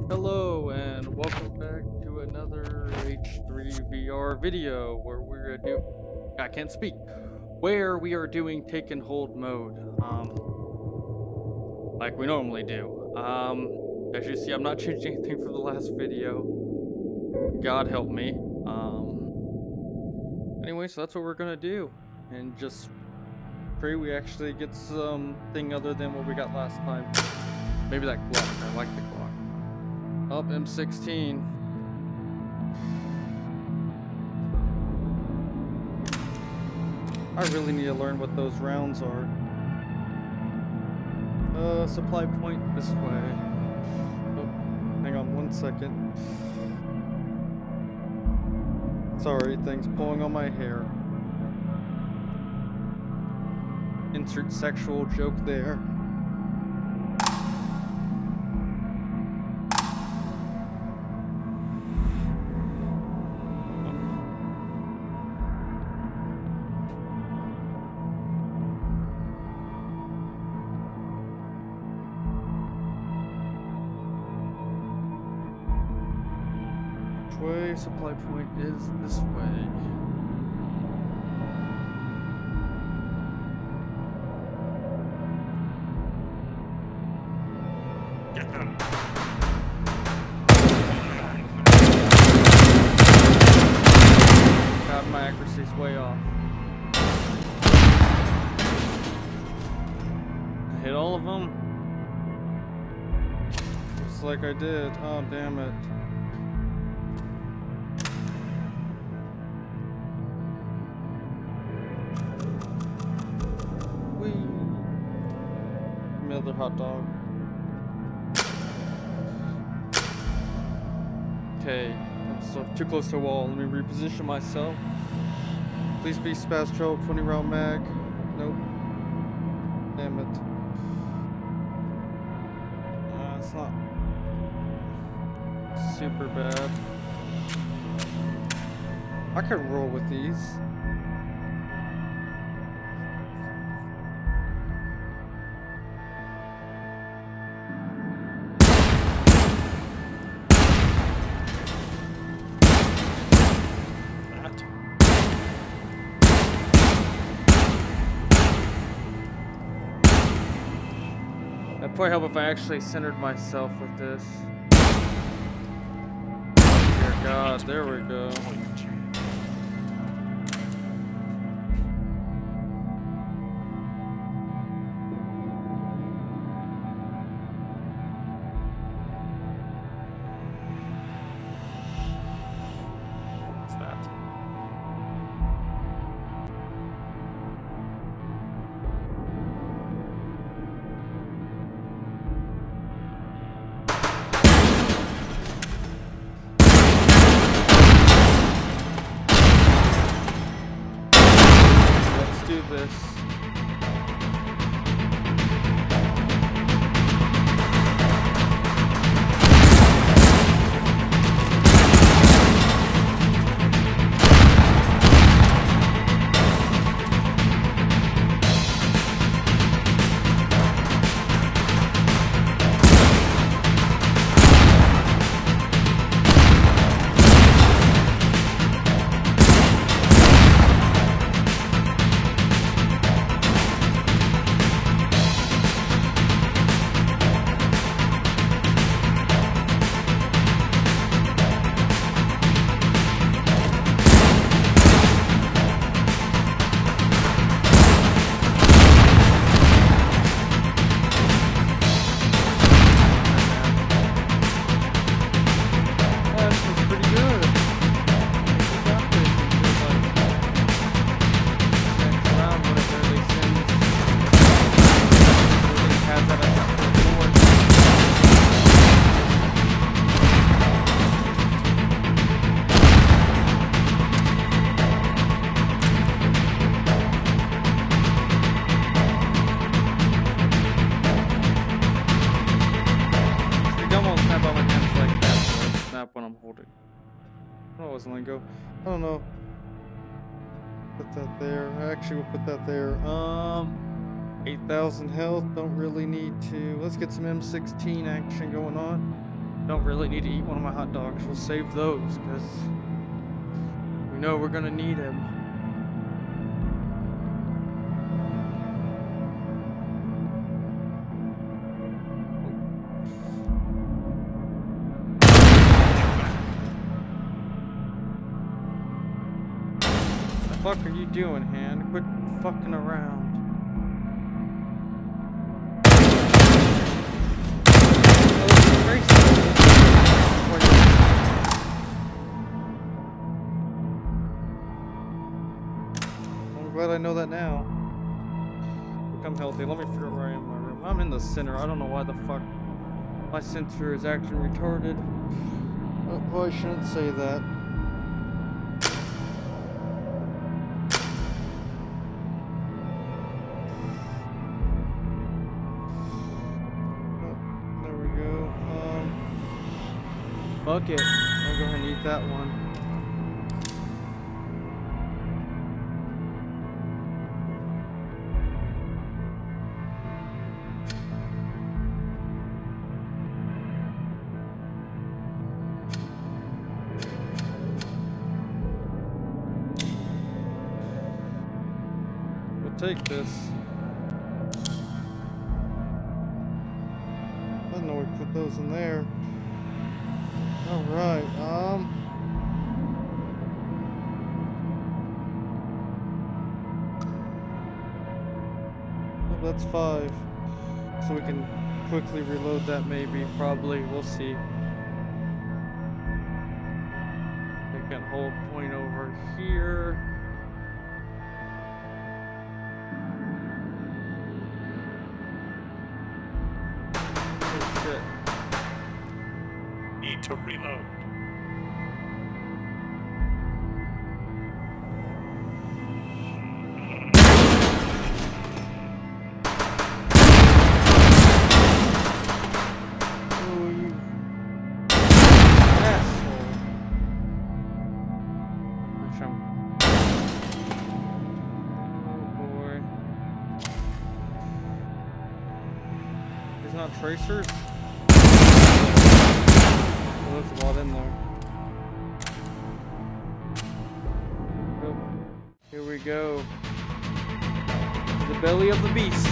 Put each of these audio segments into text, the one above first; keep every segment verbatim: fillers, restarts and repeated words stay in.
Hello and welcome back to another H three V R video where we're gonna do I can't speak where we are doing take and hold mode um like we normally do. Um as you see, I'm not changing anything from the last video. God help me. Um anyway, so that's what we're gonna do, and just pray we actually get something other than what we got last time. Maybe that clock. I like the clock. Up M sixteen. I really need to learn what those rounds are. Uh, supply point this way. Oh, hang on one second. Sorry, things pulling on my hair. Insert sexual joke there. Way supply point is this way. Get them. God, my accuracy's way off. I hit all of them. Looks like I did. Oh, damn it. Another hot dog. Okay, I'm so too close to a wall. Let me reposition myself. Please be Spaz twelve twenty round mag. Nope. Damn it. Uh, it's not super bad. I can roll with these. That'd probably help if I actually centered myself with this. Dear God, there we go. What's that? Do this. When I'm holding. I wasn't letting go. I don't know. Put that there. Actually, we'll put that there. Um, eight thousand health. Don't really need to. Let's get some M sixteen action going on. Don't really need to eat one of my hot dogs. We'll save those because we know we're gonna need him. What the fuck are you doing, hand? Quit fucking around. I'm glad I know that now. Become healthy. Let me figure out where I am in my room. I'm in the center. I don't know why the fuck my sensor is acting retarded. Oh, well, I shouldn't say that. Fuck it. I'll go ahead and eat that one. We'll take this. I didn't know we put those in there. Alright, um... oh, that's five. So we can quickly reload that maybe, probably, we'll see. We can hold point over here. Oh shit. Need to reload. Oh, you asshole. Which I'm... Oh boy. There's not tracers? There's a lot in there. Oh, here we go. The belly of the beast.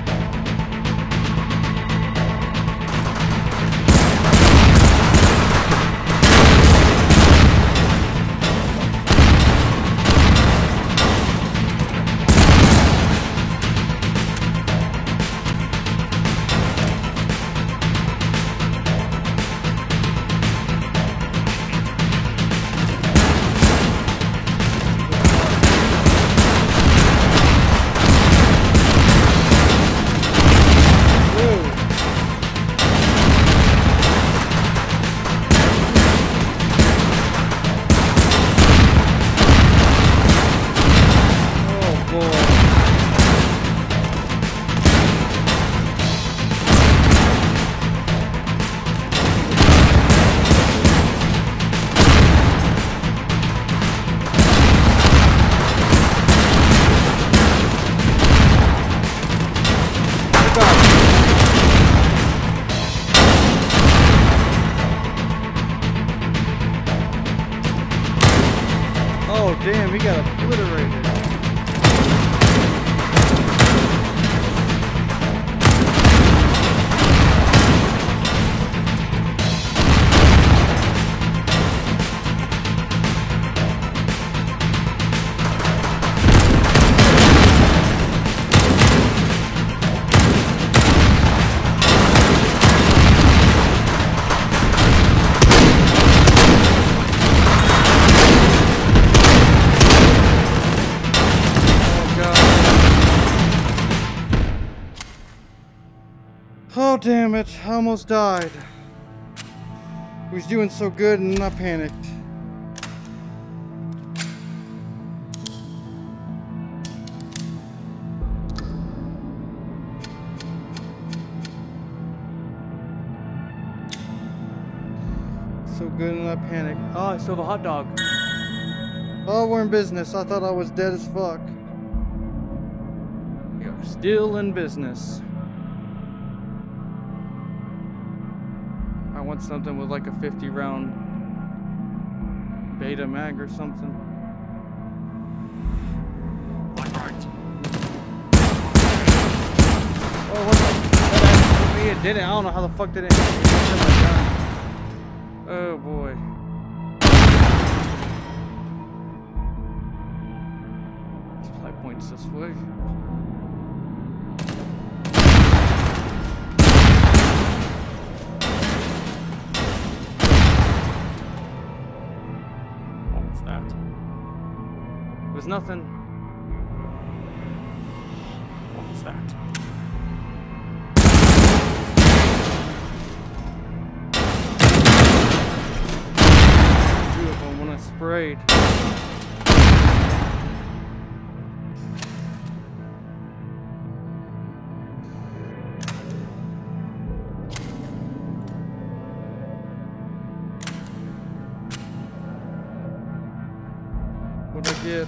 Oh damn, he got obliterated. Oh damn it, I almost died. He was doing so good and I panicked. So good and I panicked. Oh, I still have a hot dog. Oh, we're in business. I thought I was dead as fuck. We are still in business. I want something with like a fifty round beta mag or something. Oh, what the? That actually it did it. I don't know how the fuck did it hit me. Oh boy. Supply points this way. What was that? It was nothing. What was that? When I sprayed. What'd I get?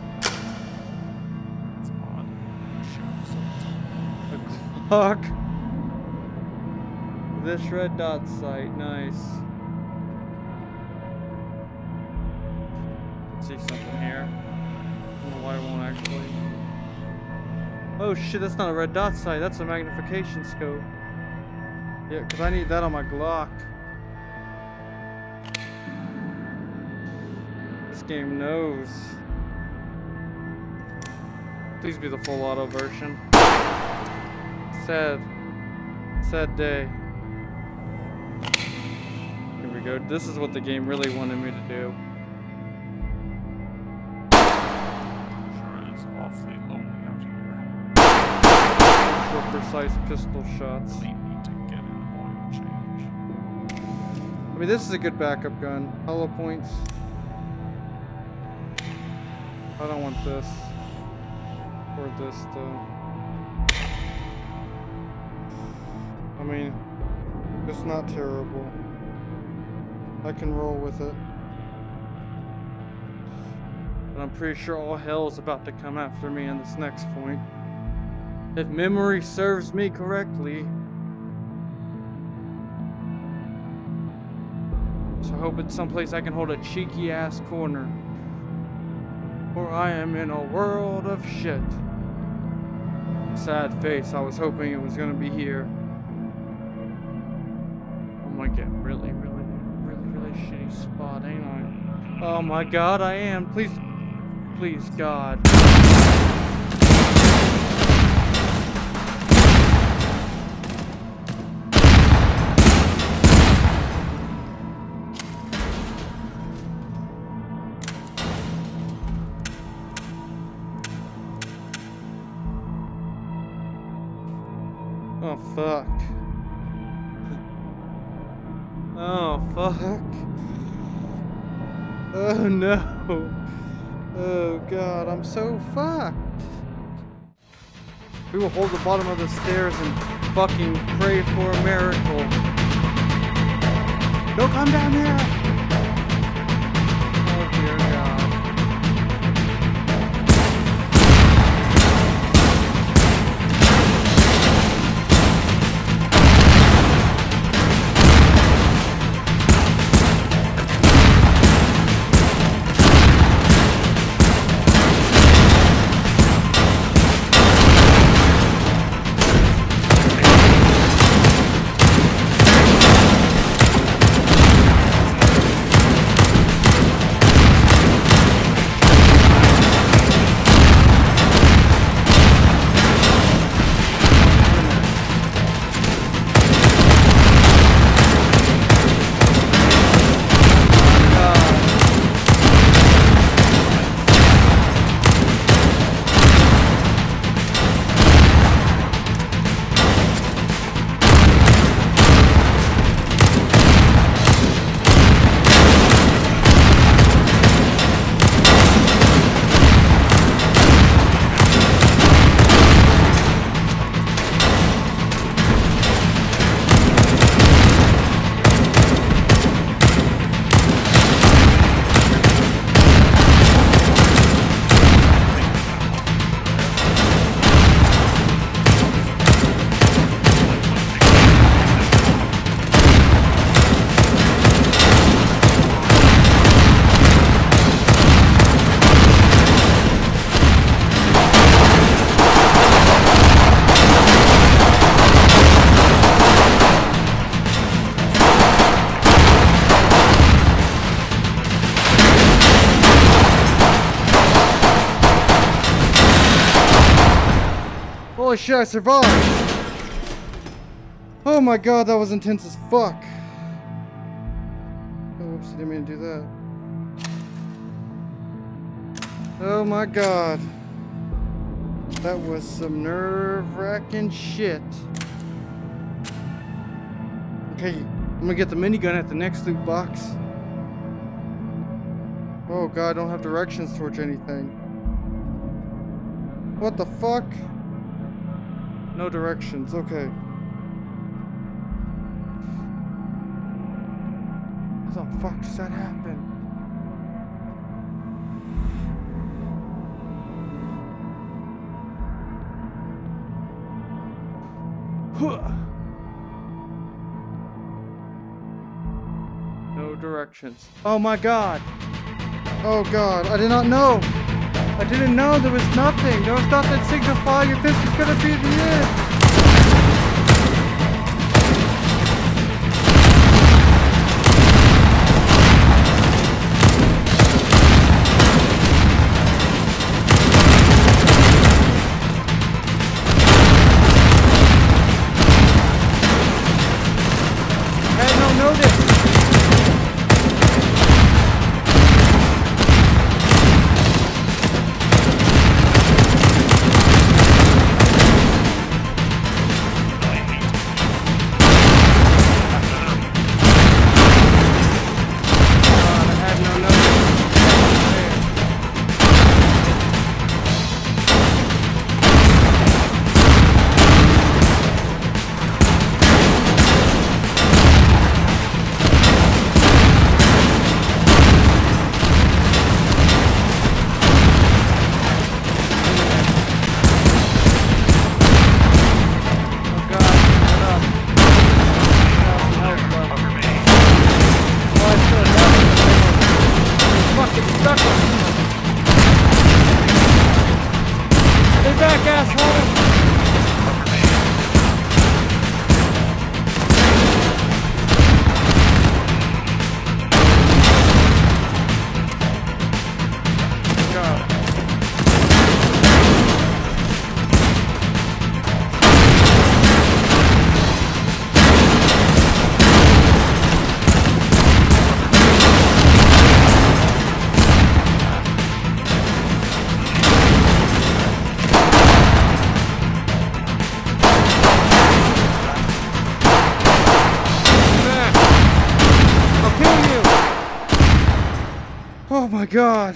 That's odd. Show A clock. This red dot sight, nice. See something here. I don't know why it won't actually. Oh shit, that's not a red dot sight, that's a magnification scope. Yeah, because I need that on my Glock. This game knows. Please be the full auto version. Sad. Sad day. Here we go. This is what the game really wanted me to do. awfully lonely out here. For precise pistol shots. Really need to get an oil change. I mean, this is a good backup gun. Hollow points. I don't want this. Or this, though. I mean, it's not terrible. I can roll with it. But I'm pretty sure all hell is about to come after me in this next point. If memory serves me correctly. So I hope it's someplace I can hold a cheeky ass corner. Or I am in a world of shit. Sad face, I was hoping it was gonna be here. I'm gonna get really, really, really, really shitty spot, ain't I? Oh my god, I am. Please, please, God. Oh, fuck. Oh, fuck. Oh, no. Oh, God, I'm so fucked. We will hold the bottom of the stairs and fucking pray for a miracle. Don't come down here! Oh, dear God. Holy shit, I survived! Oh my god, that was intense as fuck. Oh, whoops, I didn't mean to do that. Oh my god. That was some nerve-wracking shit. Okay, I'm gonna get the minigun at the next loot box. Oh god, I don't have directions towards anything. What the fuck? No directions, okay. How the fuck does that happen? No directions. Oh my god. Oh god, I did not know. I didn't know there was nothing. There was nothing signifying if this was gonna be the end. Oh my god.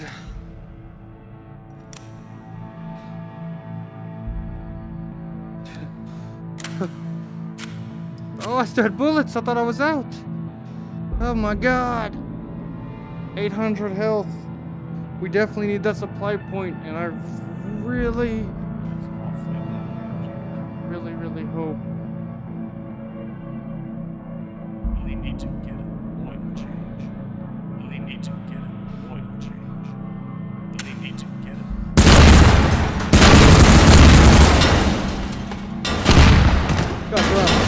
Oh, I still had bullets. I thought I was out. Oh my god. eight hundred health. We definitely need that supply point, and I really, really, really hope. Really need to get an oil change. Really need to get an oil change. Really need to get it. God, bro.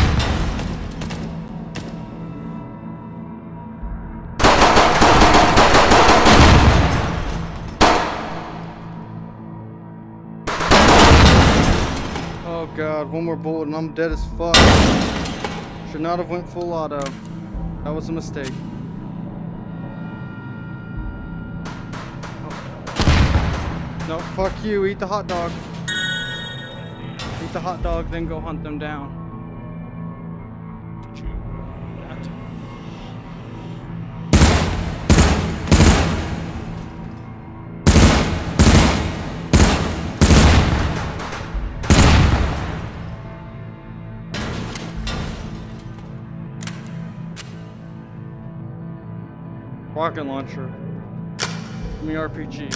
Oh god, one more bullet and I'm dead as fuck. Should not have went full auto. That was a mistake. Oh. No, fuck you, eat the hot dog. Eat the hot dog, then go hunt them down. Did you do that? Rocket launcher. Give me R P G.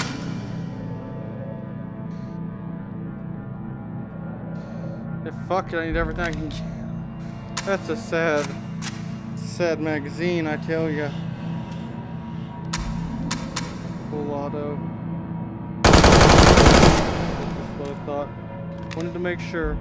If fuck it, I need everything I can get. That's a sad, sad magazine, I tell ya. Full auto. That's what I thought. Wanted to make sure.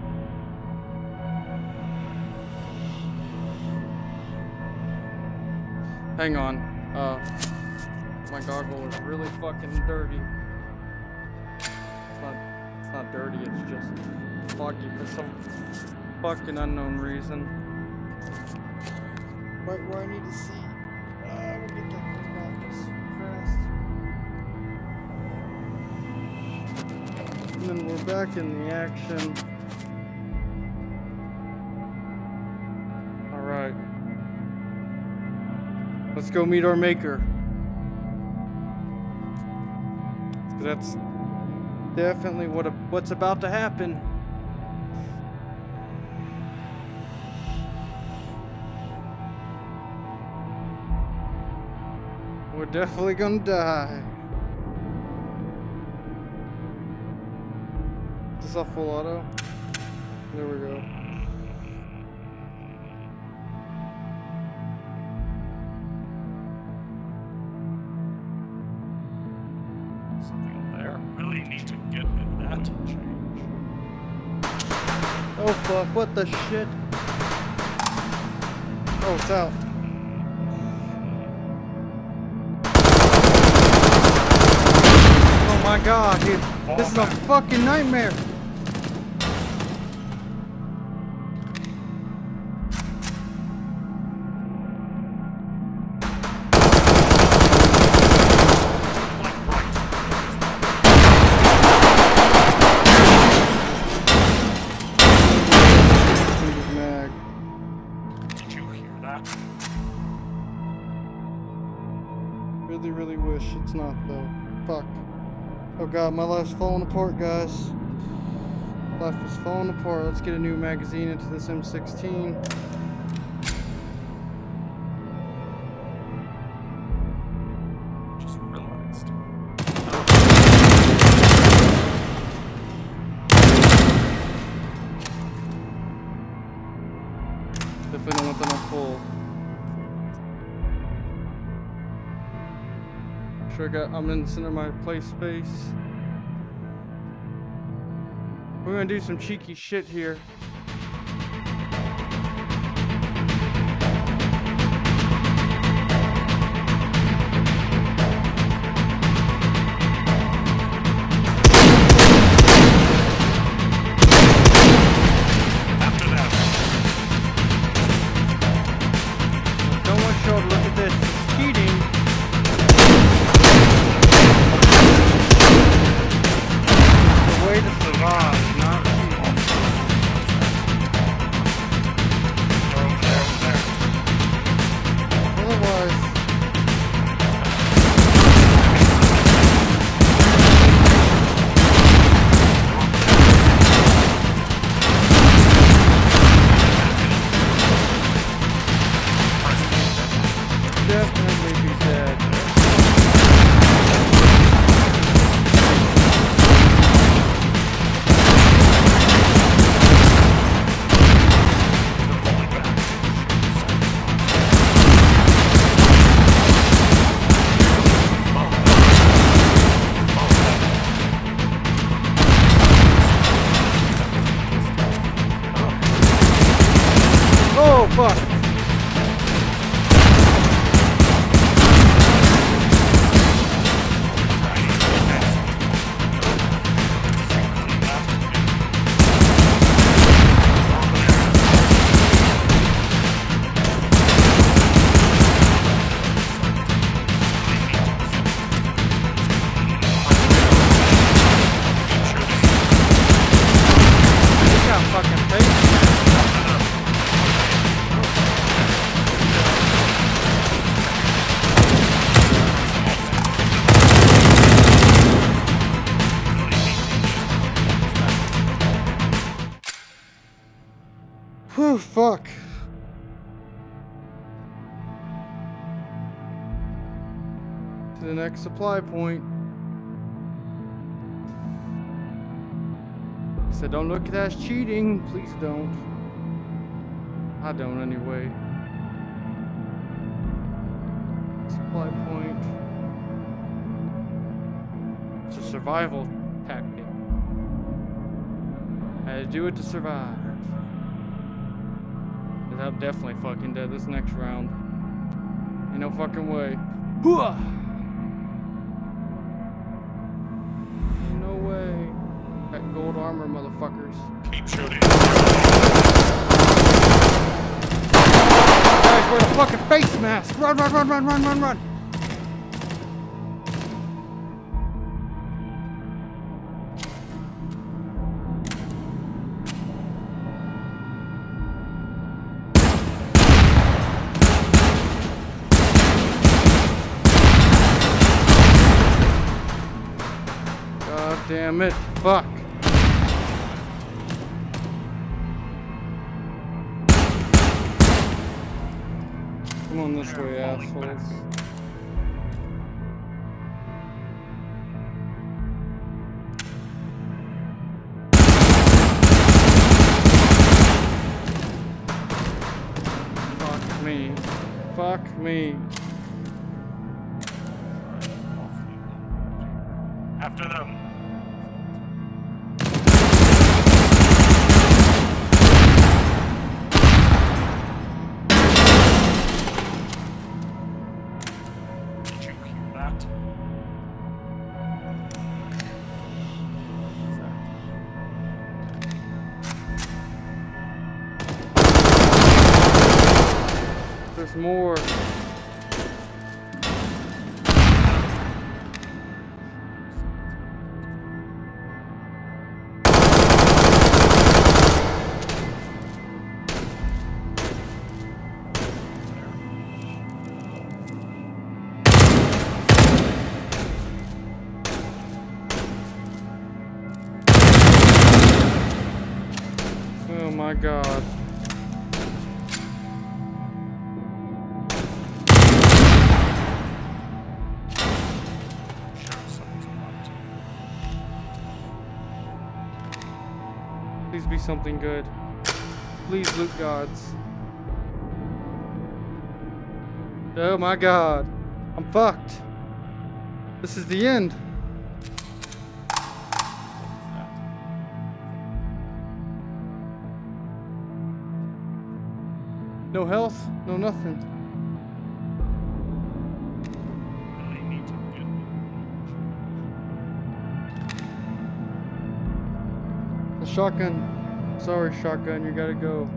Hang on. Uh, my goggle is really fucking dirty. It's not, it's not dirty, it's just foggy for some fucking unknown reason. Right where I need to see. Uh, we'll get that cleaned off just fast. And then we're back in the action. Alright. Let's go meet our maker. That's definitely what a, what's about to happen. We're definitely gonna die. Is this off full auto? There we go. Need to get that change. Oh fuck, what the shit? Oh, it's out. Oh my god, dude. This is a fucking nightmare. Really, really wish it's not though. Fuck. Oh god, my life's falling apart, guys. Life is falling apart. Let's get a new magazine into this M sixteen. Just realized. Definitely don't want them on full. Sure, I got, I'm in the center of my play space. We're gonna do some cheeky shit here. After that. Don't want y'all to look at this. It's cheating. Way to survive, not cheating. There, there. Otherwise, definitely be dead. Oh, fuck. Look how fucking fake. Whew, fuck. To the next supply point. I said, don't look at that as cheating. Please don't. I don't anyway. Supply point. It's a survival tactic. I had to do it to survive. I'm definitely fucking dead this next round. Ain't no fucking way. Hooah! Ain't no way. That gold armor, motherfuckers. Keep Keep shooting. Guys, wear the fucking face mask! Run, run, run, run, run, run, run! God damn it. Fuck. Come on this way, assholes. Fuck me. Fuck me. After them. Did you hear that? There's more. Oh my god. Sure, someone's about to. Please be something good. Please, loot gods. Oh my god. I'm fucked. This is the end. No health, no nothing. Really need to get The shotgun. Sorry, shotgun, you gotta go.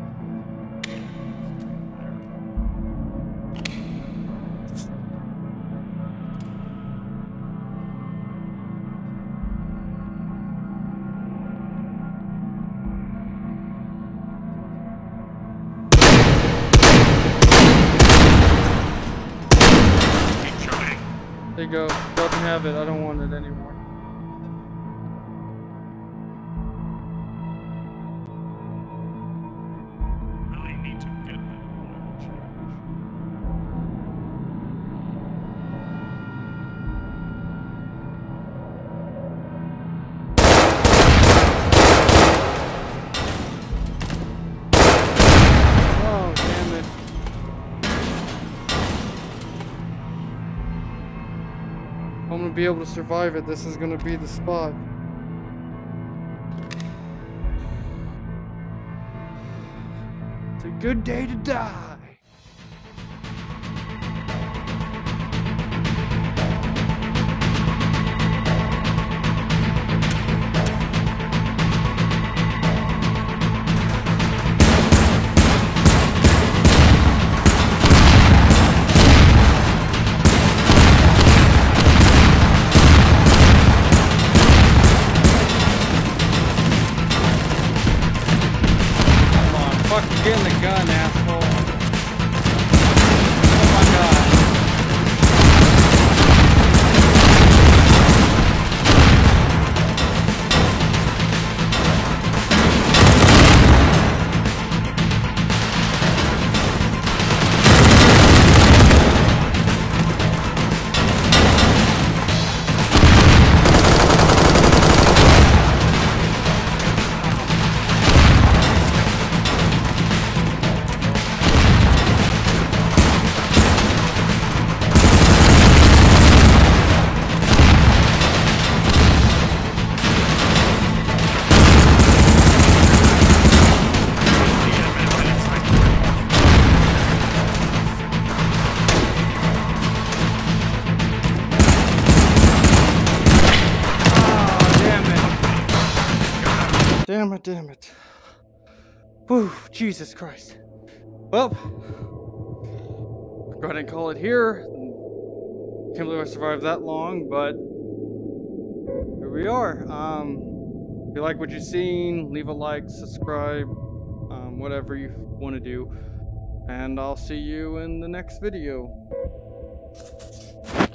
There you go. Doesn't have it. I don't want it anymore. Really need to get that oil change. Oh, damn it. I'm gonna be able to survive it. This is gonna be the spot. It's a good day to die. Fuck, get in the gun, asshole. God damn it. Whew, Jesus Christ. Well, go ahead and call it here. Can't believe I survived that long, but here we are. Um, if you like what you've seen, leave a like, subscribe, um, whatever you want to do. And I'll see you in the next video.